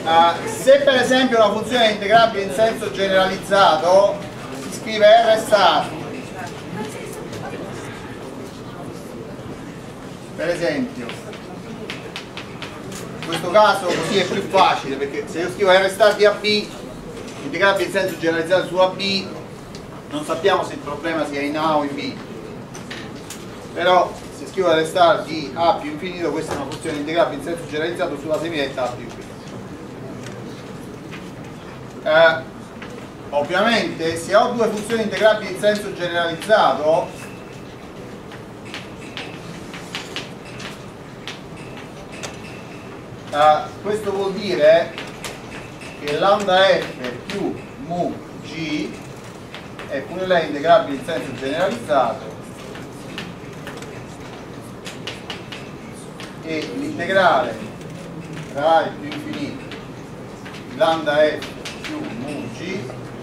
Se per esempio una funzione è integrabile in senso generalizzato, si scrive R star. Per esempio, in questo caso così è più facile, perché se io scrivo R star di AB, integrabile in senso generalizzato su AB, non sappiamo se il problema sia in A o in B. Però se scrivo R star di A più infinito, questa è una funzione integrabile in senso generalizzato sulla semiletta A più infinito. Ovviamente se ho due funzioni integrabili in senso generalizzato, questo vuol dire che lambda f più mu g è pure lei integrabile in senso generalizzato e l'integrale tra A e più infinito di lambda f più mu g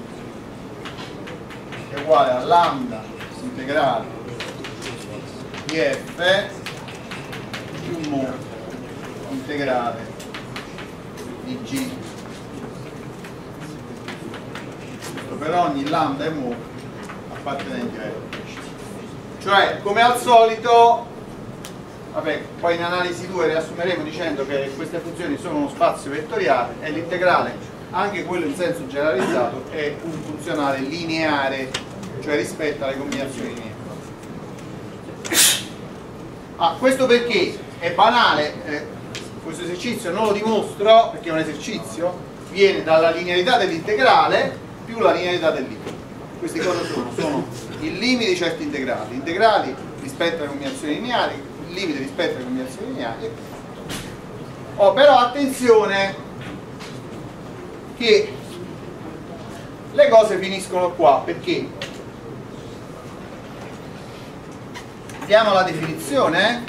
è uguale a lambda integrale di f più mu integrale di g. Questo per ogni lambda e mu appartenenti a f. Cioè, come al solito, vabbè, poi in analisi 2 riassumeremo dicendo che queste funzioni sono uno spazio vettoriale e l'integrale, anche quello in senso generalizzato, è un funzionale lineare, cioè rispetto alle combinazioni lineari. Questo perché è banale, questo esercizio non lo dimostro perché è un esercizio, viene dalla linearità dell'integrale più la linearità del limite. Queste cose sono il limite di certi integrali, integrali rispetto alle combinazioni lineari, il limite rispetto alle combinazioni lineari. Però attenzione che le cose finiscono qua, perché diamo la definizione.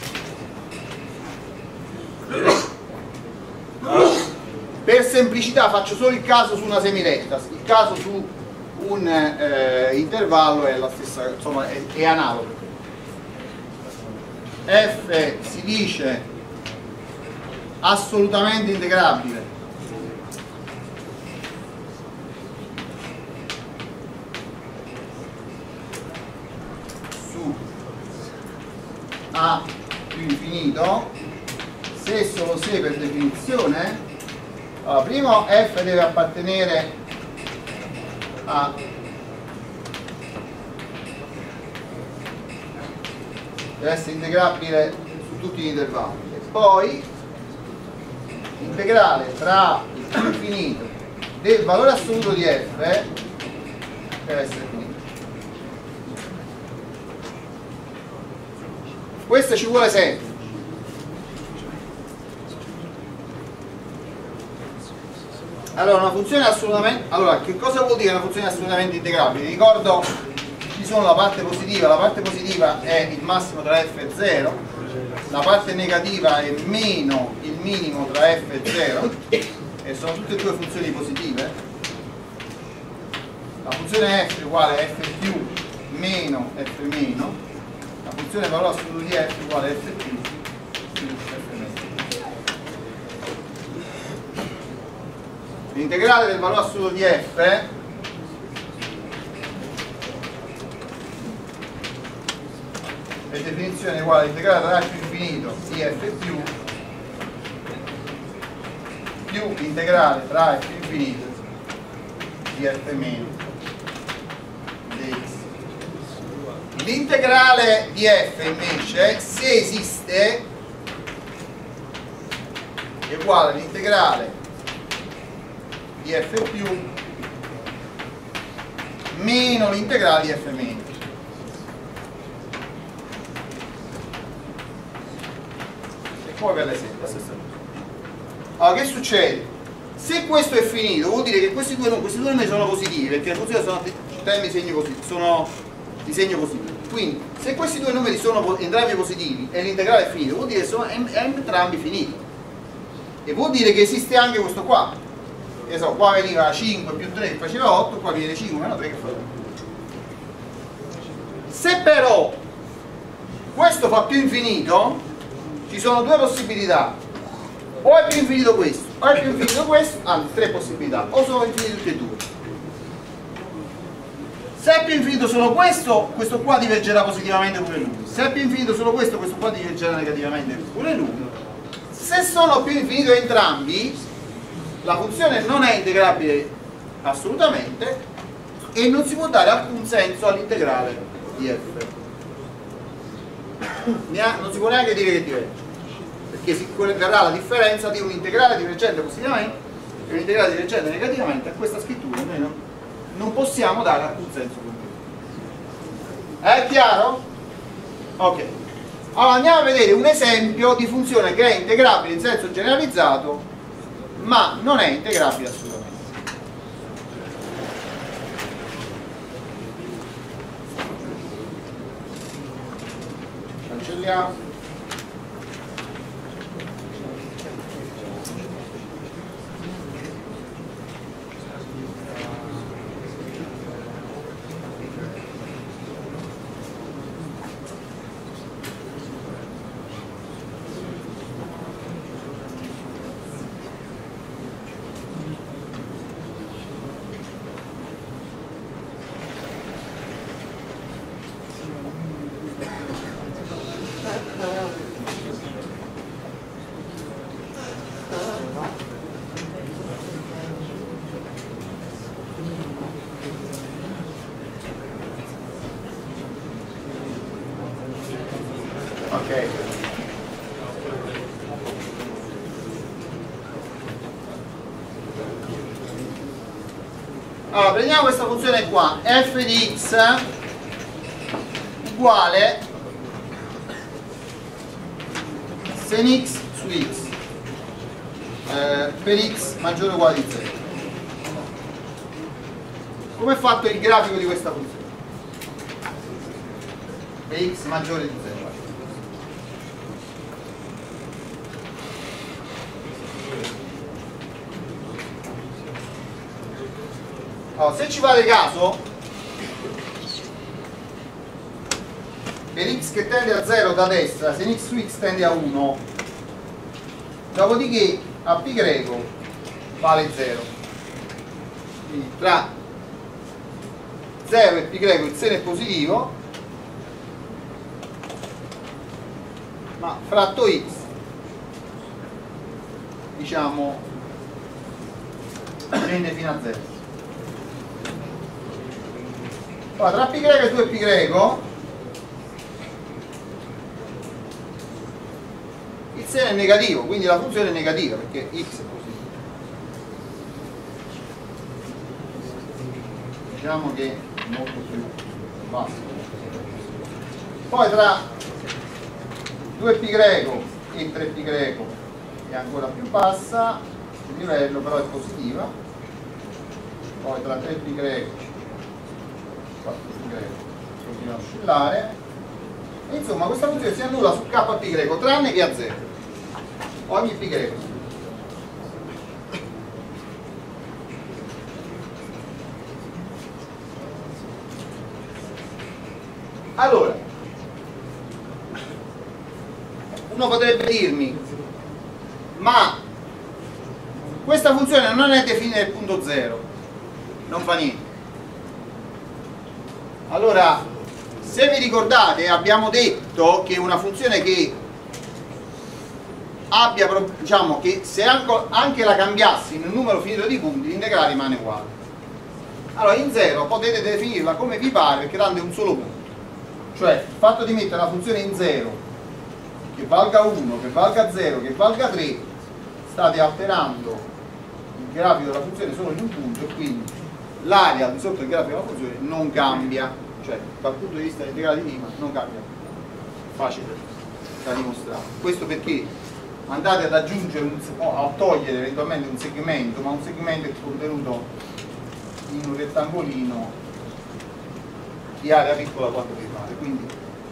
Per semplicità faccio solo il caso su una semiletta, il caso su un intervallo è la stessa, insomma è analogo. F si dice assolutamente integrabile su A più infinito se e solo se per definizione. Allora, primo f deve appartenere a deve essere integrabile su tutti gli intervalli e poi l'integrale tra A e più infinito del valore assoluto di f deve essere finito. Questo ci vuole sempre. Allora, una funzione assolutamente. Allora, che cosa vuol dire una funzione assolutamente integrabile? Ricordo, ci sono la parte positiva è il massimo tra f e 0, la parte negativa è meno il minimo tra f e 0, e sono tutte e due funzioni positive. La funzione f è uguale a f più meno f meno, la funzione valore assoluto di f è uguale a f più f meno. L'integrale del valore assoluto di f per definizione è uguale all'integrale tra A più infinito di f più l'integrale tra A più infinito di f meno dx. L'integrale di f invece, se esiste, è uguale all'integrale di f più meno l'integrale di f meno. E poi per l'esempio la stessa cosa. Allora, che succede? Se questo è finito, vuol dire che questi due numeri sono positivi, perché le funzioni sono termini di segno positivo, sono di segno positivo. Quindi, se questi due numeri sono entrambi positivi e l'integrale è finito, vuol dire che sono entrambi finiti. E vuol dire che esiste anche questo qua. Che so, qua veniva 5 più 3 che faceva 8, qua viene 5 meno 3 che fa 2. Se però questo fa più infinito, ci sono due possibilità: o è più infinito questo o è più infinito questo, anzi tre possibilità, o sono infiniti tutti e due. Se è più infinito solo questo qua divergerà positivamente pure lui. Se è più infinito solo questo qua divergerà negativamente pure lui. Se sono più infiniti entrambi, la funzione non è integrabile assolutamente e non si può dare alcun senso all'integrale di f. Non si può neanche dire che diverge, perché si verrà la differenza di un integrale divergente positivamente e un integrale divergente negativamente. A questa scrittura noi non possiamo dare alcun senso concreto. È chiaro? Ok. Allora andiamo a vedere un esempio di funzione che è integrabile in senso generalizzato ma non è integrabile assolutamente. Cancelliamo. Ok. Allora, prendiamo questa funzione qua, f di x uguale sen x su x per x maggiore o uguale di 0. Come è fatto il grafico di questa funzione? Per x maggiore di 0. Allora, se ci fate caso, per x che tende a 0 da destra, sen x su x tende a 1, dopodiché a π greco vale 0. Quindi tra 0 e π greco il seno è positivo, ma fratto x, diciamo, scende fino a 0. Poi tra π greco e 2π greco il seno è negativo, quindi la funzione è negativa perché x è positivo. Diciamo che è molto più basso. Poi tra 2π greco e 3π greco è ancora più bassa, il livello però è positiva. Poi tra 3π greco continua a oscillare e insomma questa funzione si annulla su k π greco tranne che a 0 ogni π greco. Allora uno potrebbe dirmi ma questa funzione non è definita nel punto 0, non fa niente. Allora, se vi ricordate, abbiamo detto che una funzione che abbia, diciamo che se anche la cambiassi in un numero finito di punti, l'integrale rimane uguale. Allora, in 0 potete definirla come vi pare, perché tanto è un solo punto. Cioè, il fatto di mettere una funzione in 0, che valga 1, che valga 0, che valga 3, state alterando il grafico della funzione solo in un punto e quindi l'area al di sotto del grafico della funzione non cambia, cioè dal punto di vista dell'integrale di prima non cambia, facile da dimostrare. Questo perché andate ad aggiungere o a togliere eventualmente un segmento, ma un segmento è contenuto in un rettangolino di area piccola quanto vi pare, quindi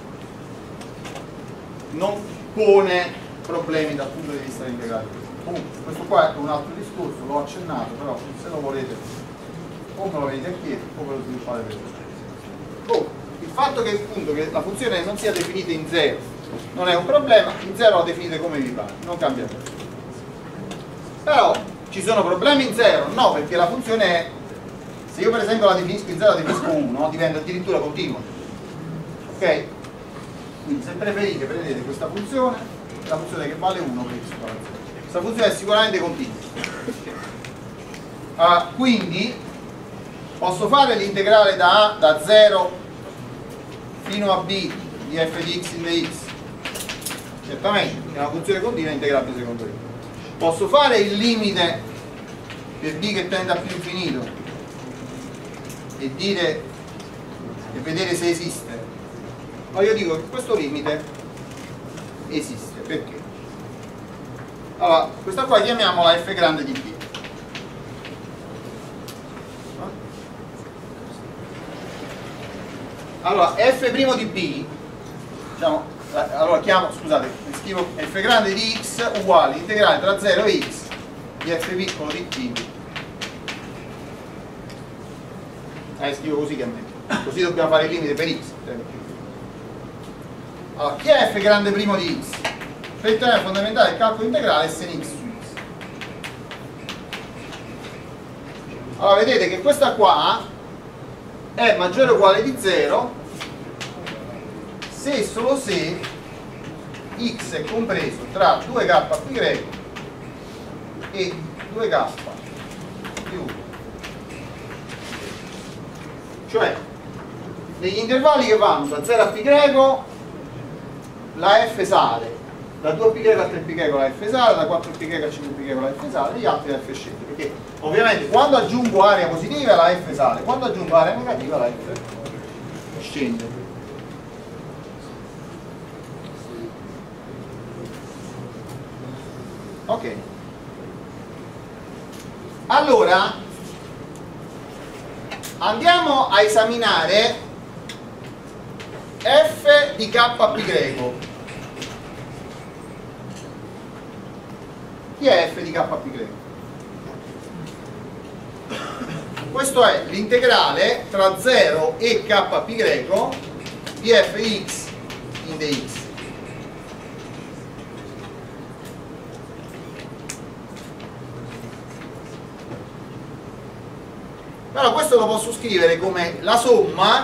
non pone problemi dal punto di vista dell'integrale. Comunque questo qua è un altro discorso, l'ho accennato, però se lo volete o me lo vedete chiedere o ve lo sviluppate per voi. Il fatto che, appunto, che la funzione non sia definita in 0 non è un problema, in 0 la definite come vi pare, non cambia nulla. Però ci sono problemi in 0? No, perché la funzione è, se io per esempio la definisco in 0, la definisco 1, diventa addirittura continua. Ok? Quindi se preferite, prendete questa funzione, la funzione che vale 1 per x uguale a 0. Questa funzione è sicuramente continua. Quindi posso fare l'integrale da 0 fino a b di f di x in dx? Certamente, è una funzione continua integrabile secondo me. Posso fare il limite per b che tende a più infinito e dire e vedere se esiste? Ma io dico che questo limite esiste. Perché? Allora, questa qua chiamiamola f grande di b. Allora, f' di b, diciamo, allora scusate, scrivo f grande di x uguale integrale tra 0 e x di f piccolo di b. Scrivo così che a me. Così dobbiamo fare il limite per x. Allora, chi è f grande primo di x? Per il teorema fondamentale del calcolo integrale è sen x su x. Allora, vedete che questa qua è maggiore o uguale di 0 se e solo se x è compreso tra 2kπ e 2k più 1. Cioè, negli intervalli che vanno da 0 a π la f sale, da 2π a 3π la f sale, da 4π a 5π la f sale, gli altri la f scende, perché ovviamente quando aggiungo area positiva la f sale, quando aggiungo area negativa la f scende. Ok, allora andiamo a esaminare f di kπ. Chi è f di kπ? Questo è l'integrale tra 0 e kπ di f di x in dx. Però questo lo posso scrivere come la somma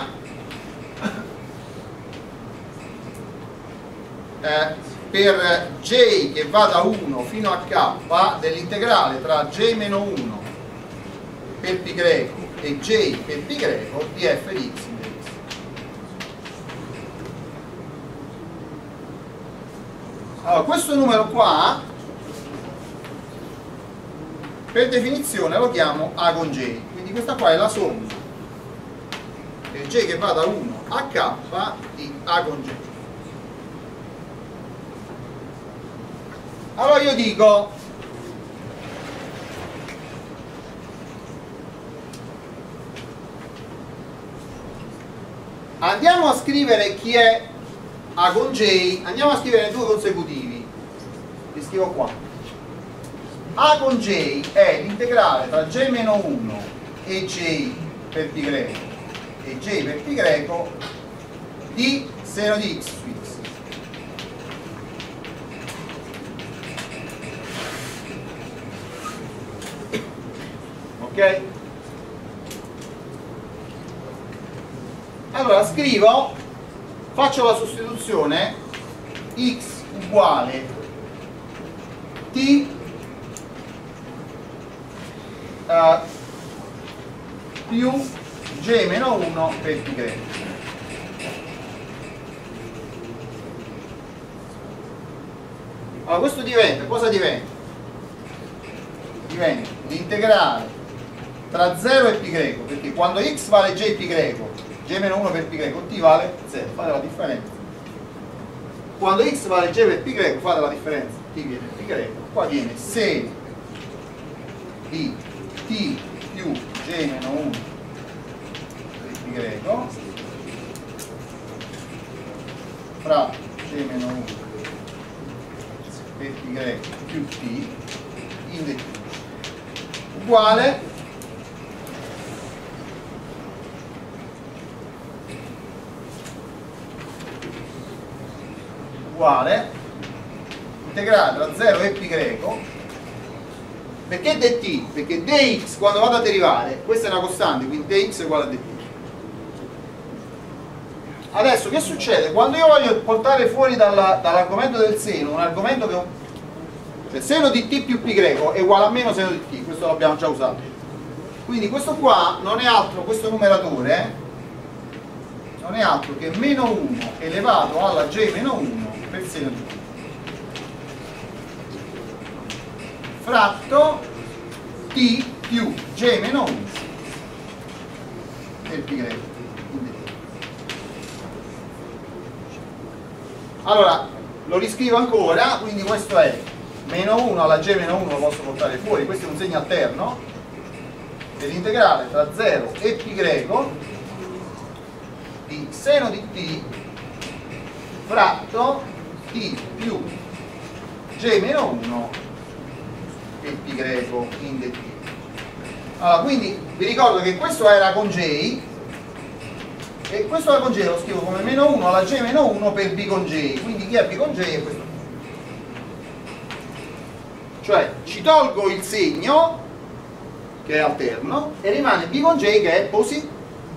per j che va da 1 fino a k dell'integrale tra j-1 per π e j per π di f di x in dx. Allora, questo numero qua per definizione lo chiamo a con j. Quindi questa qua è la somma per j che va da 1 a k di a con j. Allora io dico andiamo a scrivere chi è a con j, andiamo a scrivere due consecutivi, li scrivo qua. A con j è l'integrale tra j-1 e j per π e j per π di seno di x su x. Ok? Allora scrivo, faccio la sostituzione x uguale t più j-1 per π. Allora questo diventa, cosa diventa? Diventa l'integrale tra 0 e π, perché quando x vale j π, j-1 per π, t vale 0, fate la differenza. Quando x vale j per π, fate la differenza, t viene π, qua viene seno di t più j-1 per π fra j-1 per π più t in dt uguale integrale tra 0 e π Perché dt? Perché dx quando vado a derivare, questa è una costante, quindi dx è uguale a dt. Adesso che succede? Quando io voglio portare fuori dall'argomento del seno un argomento che cioè seno di t più pi greco è uguale a meno seno di t, questo l'abbiamo già usato. Quindi questo qua non è altro, questo numeratore non è altro che meno 1 elevato alla j meno 1 per seno di t fratto t più j meno 1 per pi greco. Allora lo riscrivo ancora, quindi questo è meno 1 alla j meno 1, lo posso portare fuori, questo è un segno alterno dell'integrale tra 0 e pi greco di seno di t fratto t più j meno 1 per pi greco in dt. Allora, quindi vi ricordo che questo era con j e questo era con j lo scrivo come meno 1 alla j meno 1 per b con j, quindi chi è b con j è questo. Cioè ci tolgo il segno che è alterno e rimane b con j che è positivo.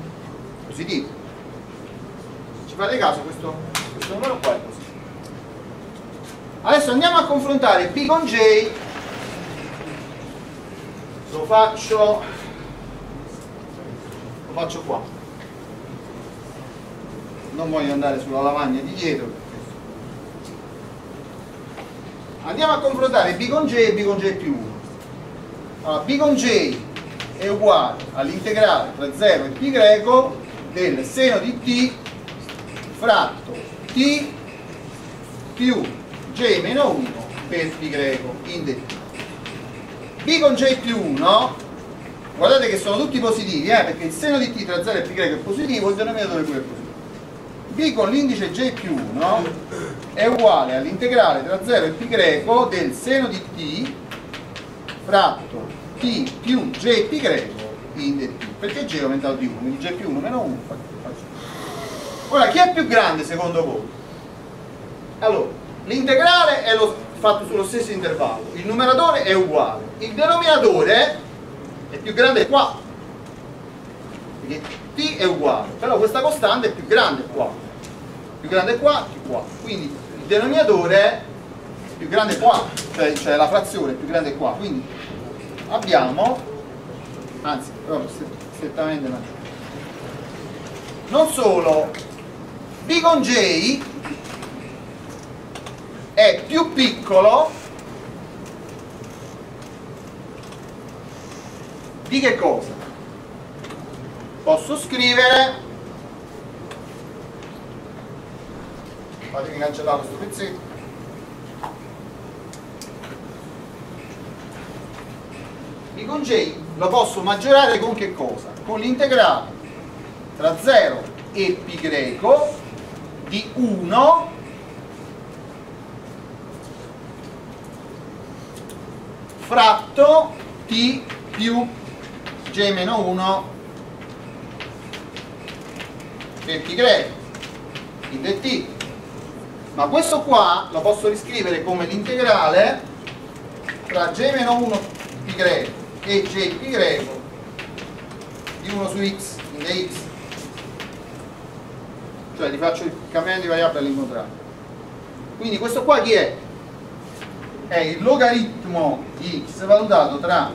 Ci fate caso, questo numero qua è positivo. Adesso andiamo a confrontare b con j, lo faccio qua, non voglio andare sulla lavagna di dietro. Andiamo a confrontare b con j e b con j più 1. Allora, b con j è uguale all'integrale tra 0 e pi greco del seno di t fratto t più j meno 1 per pi greco in dt. b con j più 1, guardate che sono tutti positivi, perché il seno di t tra 0 e pi greco è positivo, il denominatore pure è positivo. b con l'indice j più 1 è uguale all'integrale tra 0 e pi greco del seno di t fratto t più j pi greco in dt, perché j è aumentato di 1, quindi j più 1 meno 1 ora chi è più grande secondo voi? Allora, l'integrale è fatto sullo stesso intervallo, il numeratore è uguale, il denominatore è più grande qua, perché t è uguale, però questa costante è più grande qua, più grande qua più qua, quindi il denominatore è più grande qua, cioè la frazione è più grande qua, quindi abbiamo, anzi proprio strettamente maggiore. Non solo, b con j è più piccolo di che cosa? Posso scrivere, fatemi cancellare questo pezzetto, b con j lo posso maggiorare con che cosa? Con l'integrale tra 0 e pi greco di 1 fratto t più j meno 1 per pi greco in dt. Ma questo qua lo posso riscrivere come l'integrale tra j meno 1 pi greco e j pi greco di 1 su x in dx, cioè li faccio il cambiamento di variabile all'incontrario. Quindi questo qua chi è? È il logaritmo di x valutato tra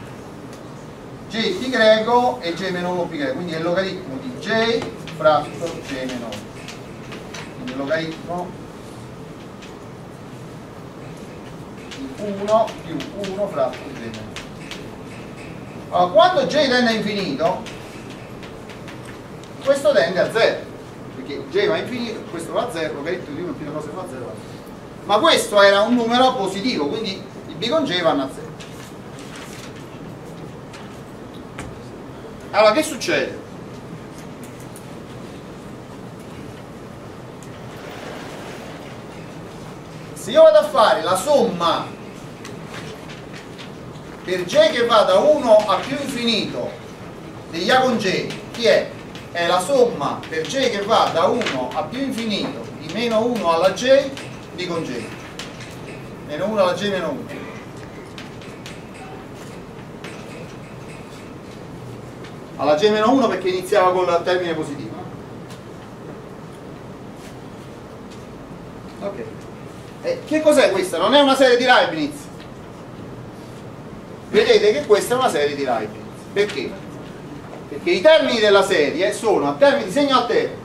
j pi greco e j meno 1 pi greco, quindi è il logaritmo di j fratto j meno 1, quindi il logaritmo di 1 più 1 fratto j meno 1. Allora, quando j tende a infinito, questo tende a 0, perché j va a infinito, questo va a 0, logaritmo di 1 più una cosa che va a 0 va a 0. Ma questo era un numero positivo, quindi i b con j vanno a 0. Allora, che succede? Se io vado a fare la somma per j che va da 1 a più infinito degli a con j, chi è? È la somma per j che va da 1 a più infinito di meno 1 alla j b con j, meno 1 alla j meno 1. alla G-1 perché iniziava col termine positivo. Ok. Che cos'è questa? Non è una serie di Leibniz. Vedete che questa è una serie di Leibniz. Perché? Perché i termini della serie sono a termini di segno alterno.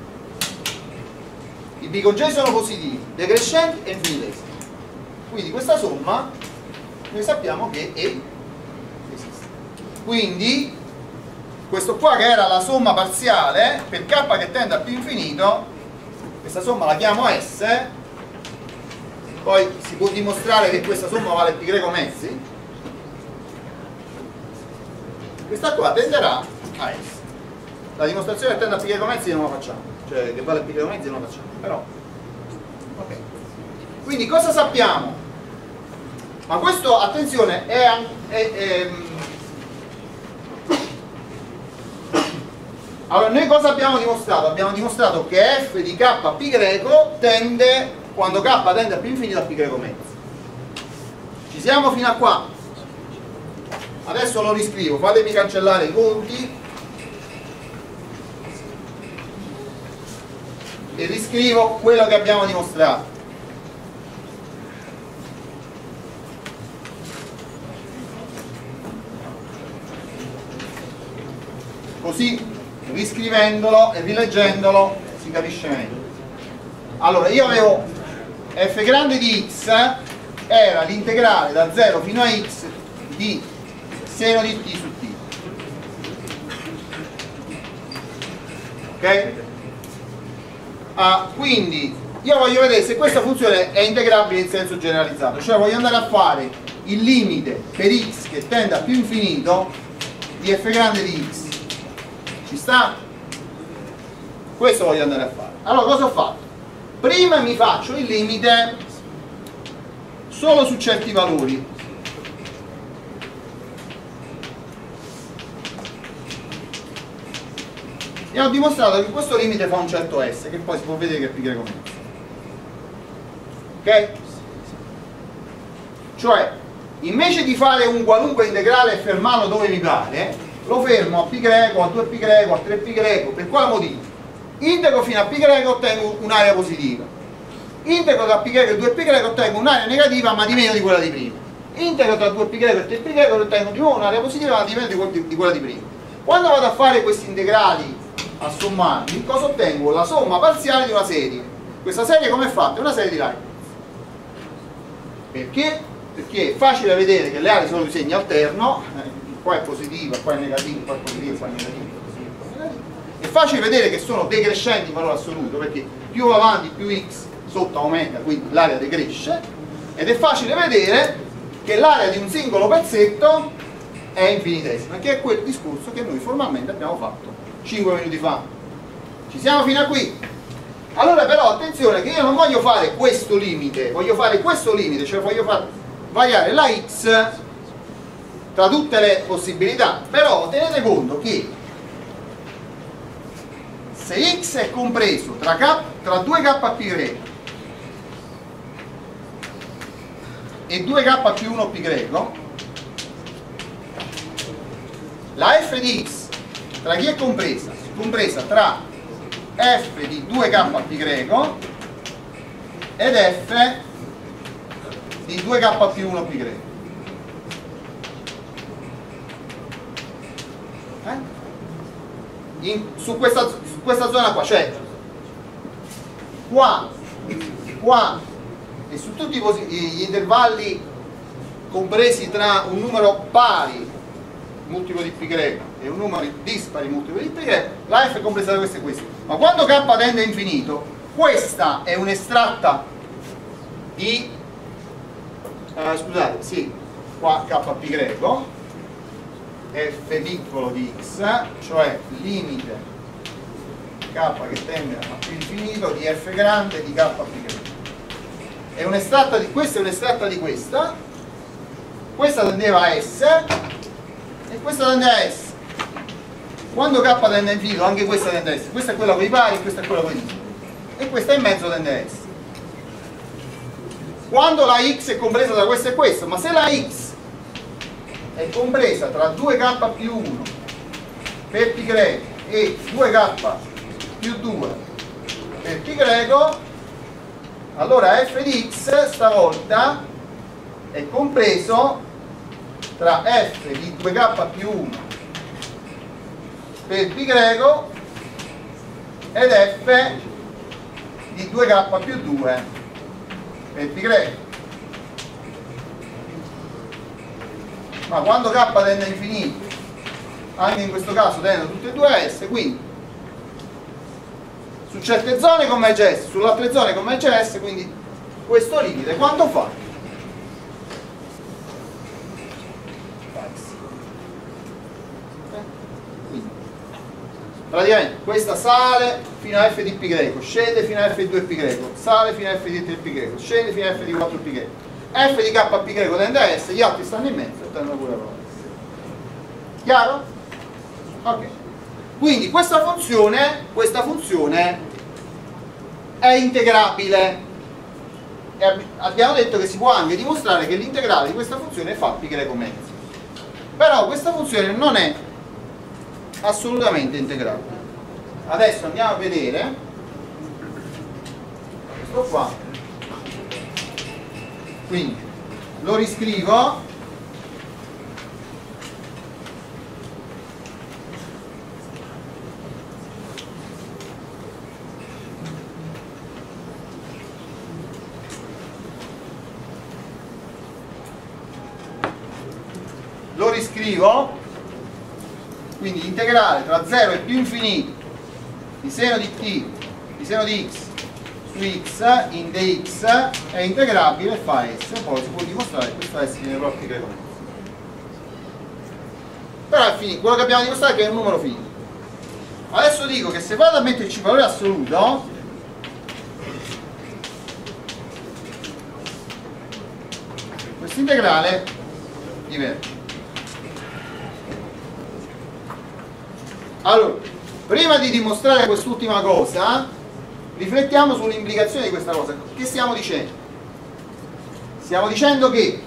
I bicongeni sono positivi, decrescenti e infinitesimi. Quindi questa somma noi sappiamo che esiste. Quindi questo qua che era la somma parziale per k che tende a più infinito, questa somma la chiamo S. Poi si può dimostrare che questa somma vale π mezzi. Questa qua tenderà a S. La dimostrazione che tende a π mezzi non la facciamo, cioè che vale π mezzi non la facciamo, però ok. Quindi cosa sappiamo? Ma questo, attenzione, allora noi cosa abbiamo dimostrato? Abbiamo dimostrato che f di kπ tende, quando k tende a più infinito, a π mezzi. Ci siamo fino a qua? Adesso lo riscrivo, fatemi cancellare i conti e riscrivo quello che abbiamo dimostrato. Così riscrivendolo e rileggendolo si capisce meglio. Allora io avevo f grande di x era l'integrale da 0 fino a x di seno di t su t, ok? Quindi io voglio vedere se questa funzione è integrabile in senso generalizzato, cioè voglio andare a fare il limite per x che tende a più infinito di f grande di x. Ci sta? Questo voglio andare a fare. Allora cosa ho fatto? Prima mi faccio il limite solo su certi valori. E ho dimostrato che questo limite fa un certo S, che poi si può vedere che è π mezzo. Ok? Cioè, invece di fare un qualunque integrale e fermarlo dove mi pare, lo fermo a π greco, a 2π greco, a 3π greco. Per quale motivo? Integro fino a π greco, ottengo un'area positiva. Integro tra π greco e 2π greco, ottengo un'area negativa ma di meno di quella di prima. Integro tra 2π greco e 3π greco, ottengo di nuovo un'area positiva ma di meno di quella di prima. Quando vado a fare questi integrali a sommarli, cosa ottengo? La somma parziale di una serie. Questa serie come è fatta? È una serie di Leibniz. Perché? Perché è facile vedere che le aree sono di segno alterno, qua è positiva, qua è negativa, qua è positiva, qua è negativa, qua è positiva, qua è negativa. È facile vedere che sono decrescenti in valore assoluto, perché più avanti più x sotto aumenta, quindi l'area decresce, ed è facile vedere che l'area di un singolo pezzetto è infinitesima, che è quel discorso che noi formalmente abbiamo fatto 5 minuti fa. Ci siamo fino a qui? Allora però attenzione che io non voglio fare questo limite, voglio fare questo limite, cioè voglio far variare la x tra tutte le possibilità. Però tenete conto che se x è compreso tra 2kπ e 2k più 1 π, la f di x tra chi è compresa? È compresa tra f di 2k π ed f di 2k più 1 π. Su questa zona qua, cioè qua e su tutti gli intervalli compresi tra un numero pari multiplo di π e un numero dispari multiplo di π, la f è compresa da questo e questo. Ma quando k tende a infinito, questa è un'estratta di scusate, sì, qua kπ f piccolo di x, cioè limite k che tende a più infinito di f grande di kπ. È un'estratta di questa e un'estratta di questa. Questa tendeva a S e questa tende a S. Quando k tende a infinito anche questa tende a S. Questa è quella con i pari, questa è quella con i dispari. E questa in mezzo tende a S. Quando la x è compresa tra questo e questo, ma se la x è compresa tra 2k più 1 per π greco e 2k più 2 per π greco, allora f di x stavolta è compreso tra f di 2k più 1 per π greco ed f di 2k più 2 per π greco. Ma quando k tende a infinito, anche in questo caso tendono tutte e due a s, quindi su certe zone converge S, sulle altre zone converge S, quindi questo limite quanto fa? Quindi, praticamente questa sale fino a f di π greco, scende fino a f di 2π greco, sale fino a f di 3π greco, scende fino a f di 4π greco, f di k π greco tende a S, gli altri stanno in mezzo e tendono pure a S. Chiaro? Ok. Quindi questa funzione è integrabile e abbiamo detto che si può anche dimostrare che l'integrale di questa funzione fa π greco mezzo. Però questa funzione non è assolutamente integrabile. Adesso andiamo a vedere questo qua. Quindi lo riscrivo. Quindi integrale tra 0 e più infinito di seno di t di seno di x su x in dx è integrabile e fa s, poi si può dimostrare che questo s viene proprio greco mezzo. Però è finito, quello che abbiamo dimostrato è che è un numero finito. Adesso dico che se vado a metterci valore assoluto, questo integrale diverge. Allora, prima di dimostrare quest'ultima cosa, riflettiamo sull'implicazione di questa cosa. Che stiamo dicendo? Stiamo dicendo che,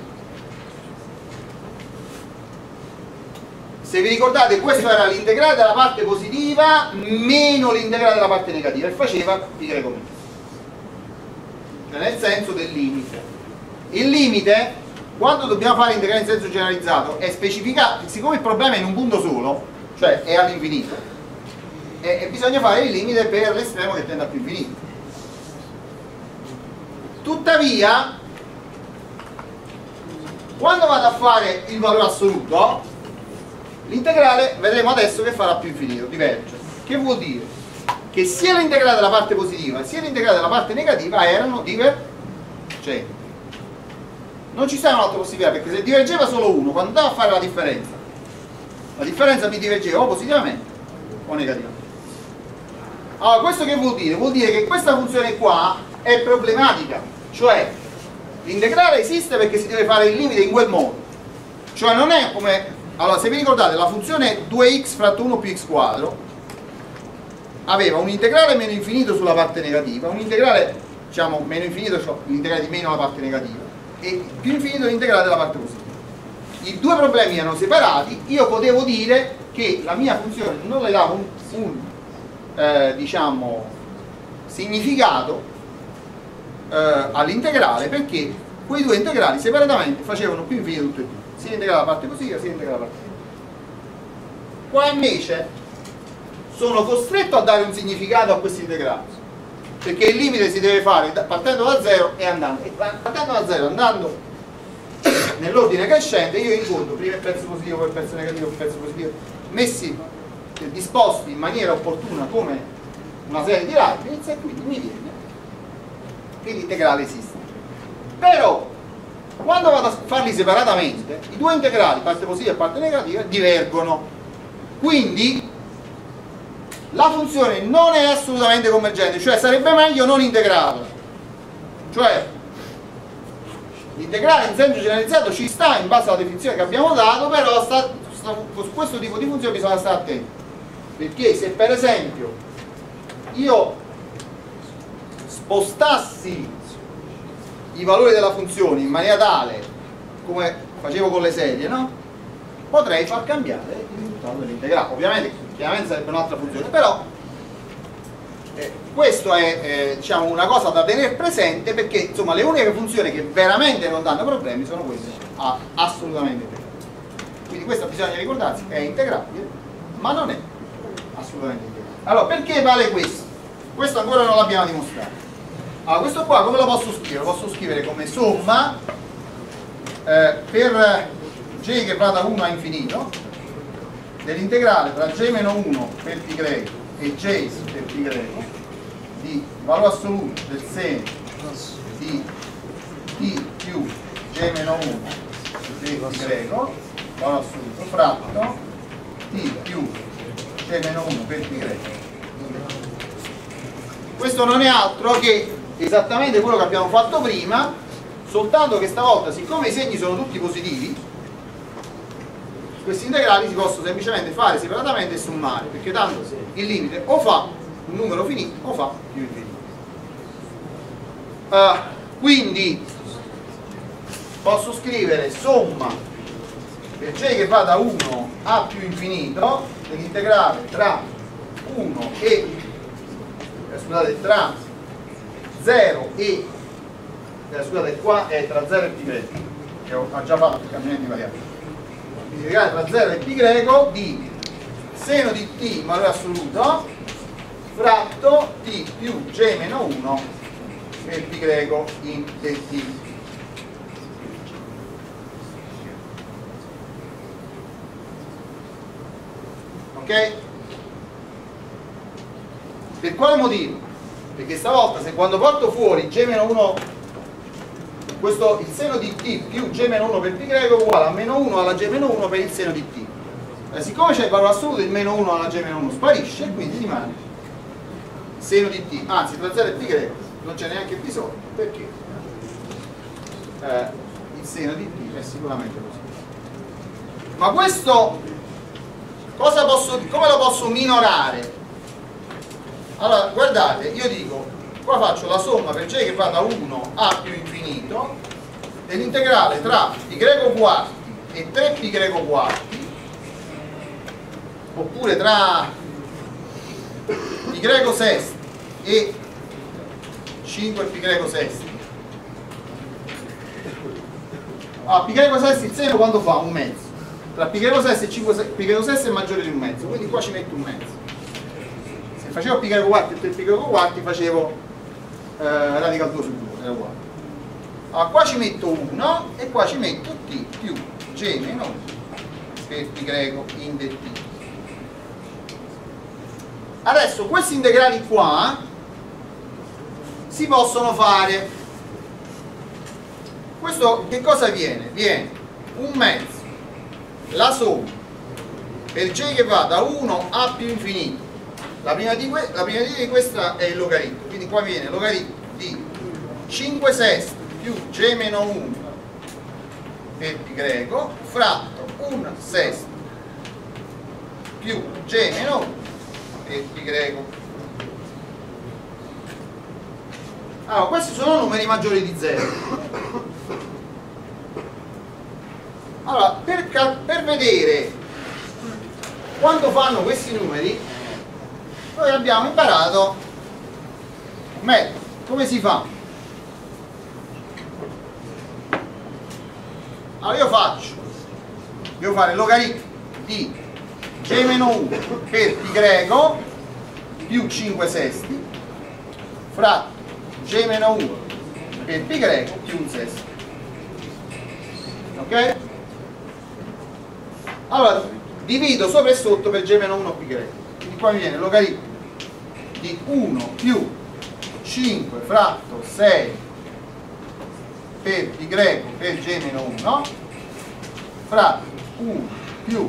se vi ricordate, questo era l'integrale della parte positiva meno l'integrale della parte negativa e faceva π greco mezzo, cioè nel senso del limite. Il limite, quando dobbiamo fare integrale in senso generalizzato, è specificato, siccome il problema è in un punto solo, cioè è all'infinito, e bisogna fare il limite per l'estremo che tende a più infinito. Tuttavia, quando vado a fare il valore assoluto, l'integrale vedremo adesso che farà più infinito, diverge. Che vuol dire? Che sia l'integrale della parte positiva sia l'integrale della parte negativa erano divergenti. Non ci sta un'altra possibilità, perché se divergeva solo uno, quando andavo a fare la differenza mi divergeva o positivamente o negativamente. Allora, questo che vuol dire? Vuol dire che questa funzione qua è problematica, cioè l'integrale esiste perché si deve fare il limite in quel modo, cioè non è come, allora se vi ricordate la funzione 2x fratto 1 più x quadro aveva un integrale meno infinito sulla parte negativa, un integrale diciamo meno infinito, cioè l'integrale di meno la parte negativa, e più infinito l'integrale della parte positiva. I due problemi erano separati, io potevo dire che la mia funzione non le dava un diciamo significato all'integrale, perché quei due integrali separatamente facevano più infinito tutti e due, sia l'integrale della parte positiva sia l'integrale della parte negativa. Qua invece sono costretto a dare un significato a questi integrali, perché il limite si deve fare partendo da 0 e andando, e partendo da 0 andando nell'ordine crescente io incontro prima il pezzo positivo, poi il pezzo negativo, il pezzo positivo, messi disposti in maniera opportuna come una serie di Leibniz, e quindi mi viene che l'integrale esiste. Però quando vado a farli separatamente i due integrali, parte positiva e parte negativa, divergono, quindi la funzione non è assolutamente convergente, cioè sarebbe meglio non integrarla, cioè l'integrale in senso generalizzato ci sta in base alla definizione che abbiamo dato, però su questo tipo di funzione bisogna stare attenti, perché se per esempio io spostassi i valori della funzione in maniera tale, come facevo con le serie, no? Potrei far cambiare risultato dell'integrale. Ovviamente, chiaramente sarebbe un'altra funzione, però questo è diciamo, una cosa da tenere presente, perché insomma le uniche funzioni che veramente non danno problemi sono queste assolutamente integrali. Quindi questo bisogna ricordarsi, è integrabile, ma non è assolutamente integrabile. Allora, perché vale questo? Questo ancora non l'abbiamo dimostrato. Allora, questo qua come lo posso scrivere? Lo posso scrivere come somma per j che va da 1 a infinito dell'integrale tra j-1 per π greco e j per π greco di valore assoluto del seno di t più j-1 per π greco, valore assoluto, fratto t più j-1 per π greco. Questo non è altro che esattamente quello che abbiamo fatto prima, soltanto che stavolta, siccome i segni sono tutti positivi, questi integrali si possono semplicemente fare separatamente e sommare, perché tanto il limite o fa un numero finito o fa più infinito. Quindi posso scrivere somma per j che va da 1 a più infinito dell'integrale tra 1 e scusate, tra 0 e scusate, qua è tra 0 e π greco, che ho già fatto il cambiamento di variabile. Integrale tra 0 e π greco di seno di t in valore assoluto fratto t più j-1 per π greco in dt. Ok? Per quale motivo? Perché stavolta se quando porto fuori j-1, questo, il seno di t più j-1 per π greco è uguale a meno 1 alla j-1 per il seno di t. Siccome c'è il valore assoluto, il meno 1 alla j-1 sparisce e quindi rimane seno di t. Anzi, tra 0 e π greco non c'è neanche bisogno, perché il seno di t è sicuramente così. Ma questo come lo posso minorare? Allora, guardate, io dico, qua faccio la somma per j che va da 1 a più infinito dell'integrale tra π greco quarti e 3π greco quarti, oppure tra π greco sesti e 5π greco sesti. Π greco sesti il seno quando fa? Un mezzo. Tra π greco sesti e 5π greco sesti è maggiore di un mezzo, quindi qua ci metto un mezzo. Se facevo π greco quarti e 3π greco quarti facevo radical 2 su 2, era uguale. Allora qua ci metto 1 e qua ci metto t più j meno 1 per π greco in dt. Adesso questi integrali qua si possono fare. Questo che cosa viene? Viene un mezzo, la somma per j che va da 1 a più infinito. La prima di questa è il logaritmo, quindi qua viene logaritmo di 5 sesti più j meno 1 per π greco fratto 1 sesto più j meno 1 per π greco. Allora, questi sono numeri maggiori di 0. Allora, per vedere quanto fanno questi numeri, noi abbiamo imparato un metodo. Come si fa? Allora devo fare il logaritmo di j-1 per π greco più 5 sesti fratto j-1 per π greco più 1 sesto. Ok? Allora divido sopra e sotto per j-1 π greco, quindi qua mi viene il logaritmo di 1 più 5 fratto 6 per π greco per j-1 fratto 1 più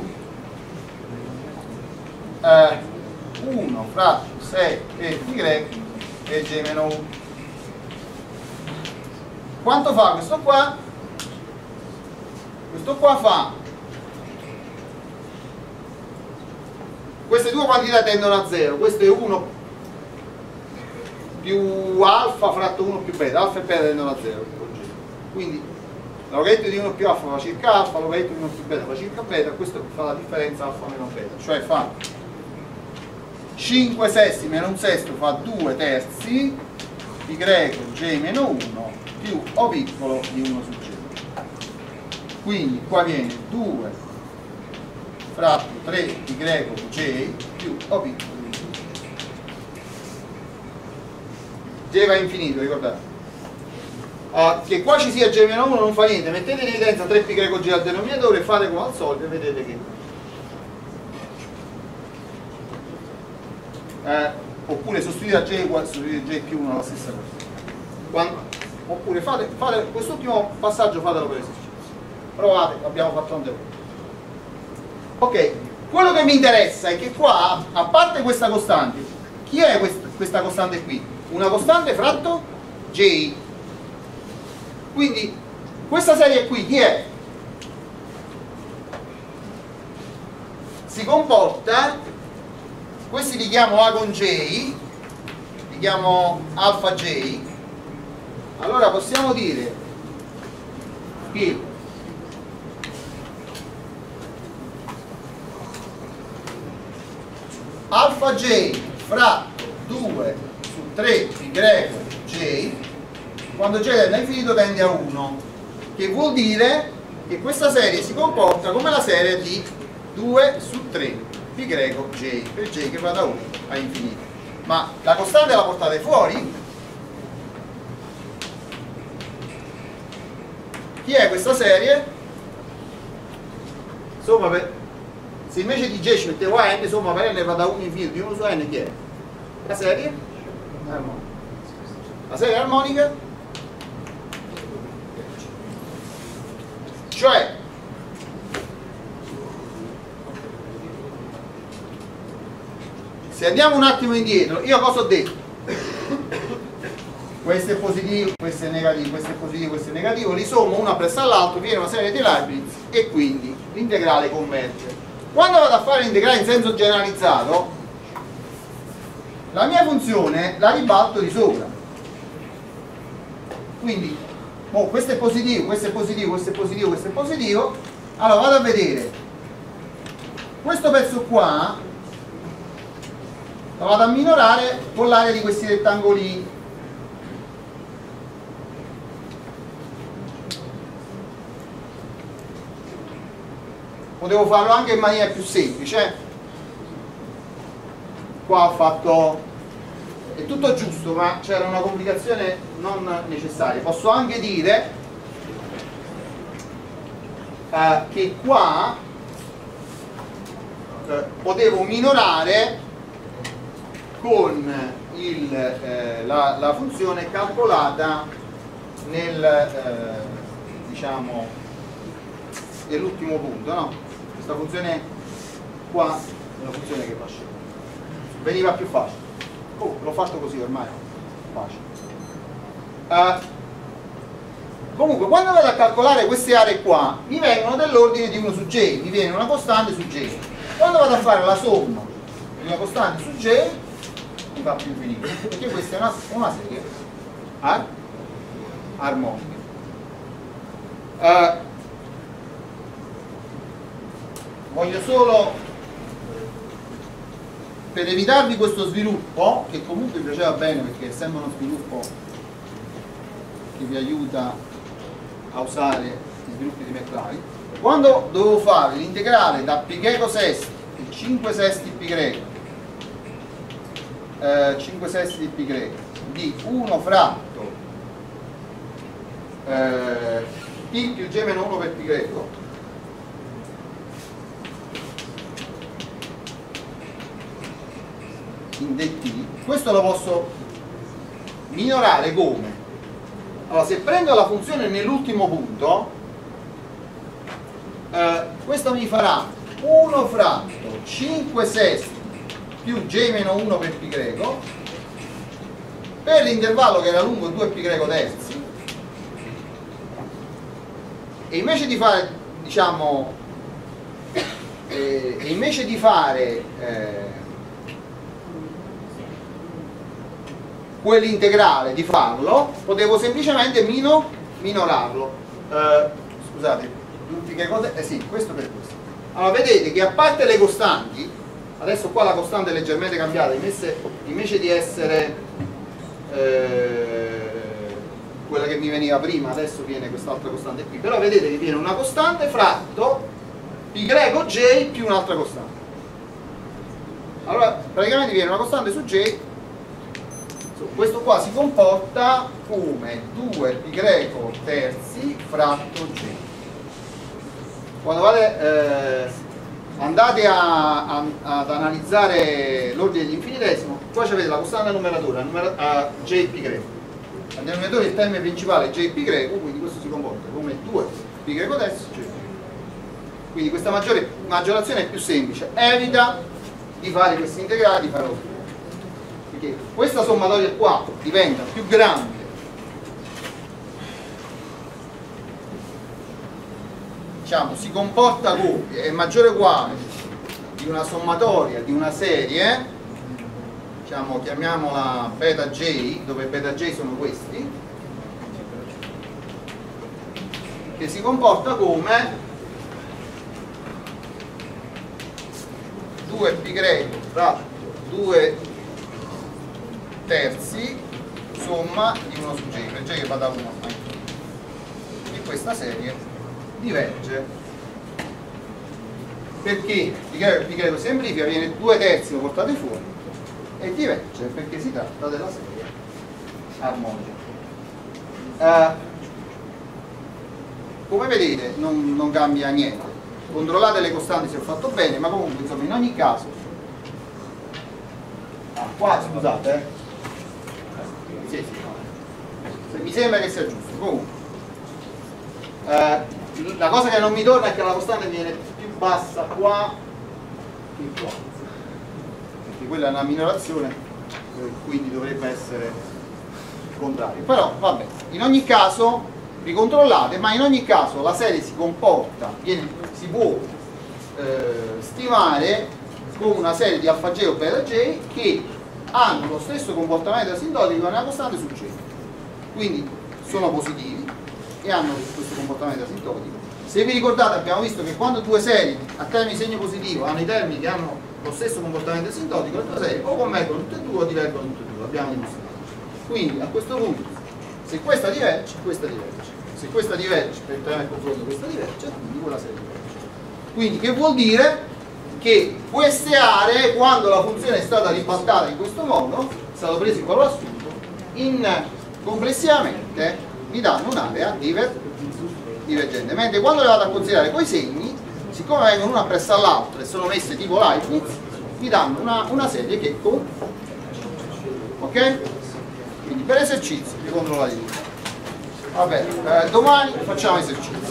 1 fratto 6 per π greco per j-1. Quanto fa questo qua? Questo qua fa, queste due quantità tendono a 0, questo è 1 più alfa fratto 1 più beta, alfa e beta tendono a 0, quindi logaritmo di 1 più alfa fa circa alfa, logaritmo di 1 più beta fa circa beta, questo fa la differenza alfa meno beta, cioè fa 5 sesti meno 1 sesto fa 2 terzi, pi greco j meno 1 più o piccolo di 1 su j. Quindi qua viene 2 fratto 3 pi greco j più o piccolo di 1 su j. J va infinito, ricordate. Che qua ci sia j meno 1 non fa niente, mettete in evidenza 3 pi greco j al denominatore, fate come al solito e vedete che oppure sostituire a j uguale sostituire j più 1 la stessa cosa. Oppure fate quest'ultimo passaggio, fatelo per esercizio, provate, l'abbiamo fatto tante volte. Ok, quello che mi interessa è che qua, a parte questa costante, chi è questa costante qui? Una costante fratto j. Quindi questa serie qui chi è? Si comporta, questi li chiamo A con J, li chiamo alfa J. Allora possiamo dire che alfa J fratto 2 su 3 pi greco J, quando J tende a infinito tende a 1, che vuol dire che questa serie si comporta come la serie di 2 su 3 pi greco J, per J che va da 1 a infinito. Ma la costante la portate fuori? Chi è questa serie? Insomma, se invece di J ci mettevo a n, somma per n va da 1 in infinito di 1 su n, chi è? La serie armonica. La serie armonica, cioè se andiamo un attimo indietro, io cosa ho detto? Questo è positivo, questo è negativo, questo è positivo, questo è negativo, li sommo una presso all'altro, viene una serie di Leibniz e quindi l'integrale converge. Quando vado a fare l'integrale in senso generalizzato, la mia funzione la ribalto di sopra. Quindi, questo è positivo, questo è positivo, questo è positivo, questo è positivo. Allora vado a vedere questo pezzo qua, lo vado a minorare con l'area di questi rettangoli. Potevo farlo anche in maniera più semplice. Qua ho fatto, è tutto giusto, ma c'era una complicazione non necessaria. Posso anche dire che qua potevo minorare con la funzione calcolata nel diciamo nell'ultimo punto, no? Questa funzione qua è una funzione che faccio, veniva più facile. L'ho fatto così ormai, facile. Comunque quando vado a calcolare queste aree qua mi vengono dell'ordine di 1 su j, mi viene una costante su j. Quando vado a fare la somma di una costante su j mi fa più infinito, perché questa è una serie armonica. Voglio solo, per evitarvi questo sviluppo, che comunque mi piaceva bene perché essendo uno sviluppo che vi aiuta a usare gli sviluppi di McLaren, quando dovevo fare l'integrale da pi greco sesti e 5 sesti pi greco 5 sesti di pi greco di 1 fratto pi più j meno 1 per pi greco, in dt, questo lo posso minorare come? Allora, se prendo la funzione nell'ultimo punto, questo mi farà 1 fratto 5 sesti più j meno 1 per pi greco per l'intervallo che era lungo 2 pi greco terzi, e invece di fare, diciamo, quell'integrale, di farlo, potevo semplicemente minorarlo. scusate, sì, questo per questo. Allora vedete che a parte le costanti, adesso qua la costante è leggermente cambiata, invece di essere quella che mi veniva prima, adesso viene quest'altra costante qui, però vedete che viene una costante fratto pi greco j più un'altra costante. Allora praticamente viene una costante su j, questo qua si comporta come 2 pi greco terzi fratto j. Quando andate ad analizzare l'ordine di infinitesimo, qua avete la costante numeratore j pi greco, al denominatore il termine principale è j pi greco, quindi questo si comporta come 2 pi greco terzi j. Quindi questa maggiorazione è più semplice, evita di fare questi integrali, di farlo perché questa sommatoria qua diventa più grande diciamo, si comporta come è maggiore o uguale di una sommatoria di una serie, diciamo, chiamiamola beta j, dove beta j sono questi, che si comporta come 2 pi greco fratto 2 terzi somma di 1 su j, per j che va da 1 e questa serie diverge perché pi greco semplifica, viene 2 terzi lo portate fuori e diverge perché si tratta della serie armonica. Come vedete non cambia niente, controllate le costanti se ho fatto bene, ma comunque insomma in ogni caso qua scusate sì, mi sembra che sia giusto. Comunque la cosa che non mi torna è che la costante viene più bassa qua che qua, perché quella è una minorazione, quindi dovrebbe essere il contrario, però vabbè, in ogni caso ricontrollate, ma in ogni caso la serie si comporta, si può stimare come una serie di alfa j o beta j che hanno lo stesso comportamento asintotico di una costante su j, quindi sono positivi e hanno questo comportamento asintotico. Se vi ricordate abbiamo visto che quando due serie a termini segno positivo hanno i termini che hanno lo stesso comportamento asintotico, le due serie o convergono tutte e due o divergono tutte e due, abbiamo dimostrato. Quindi a questo punto se questa diverge, questa diverge, se questa diverge per il termine confronto questa diverge, quindi quella serie diverge. Quindi che vuol dire? Che queste aree, quando la funzione è stata ribaltata in questo modo, è stato preso il valore assoluto, complessivamente mi danno un'area divergente, mentre quando le vado a considerare quei segni, siccome vengono una appresso all'altra e sono messe tipo Leibniz, mi danno una serie che converge. Ok? Quindi per esercizio vi controllate tutto. Va bene, domani facciamo esercizio.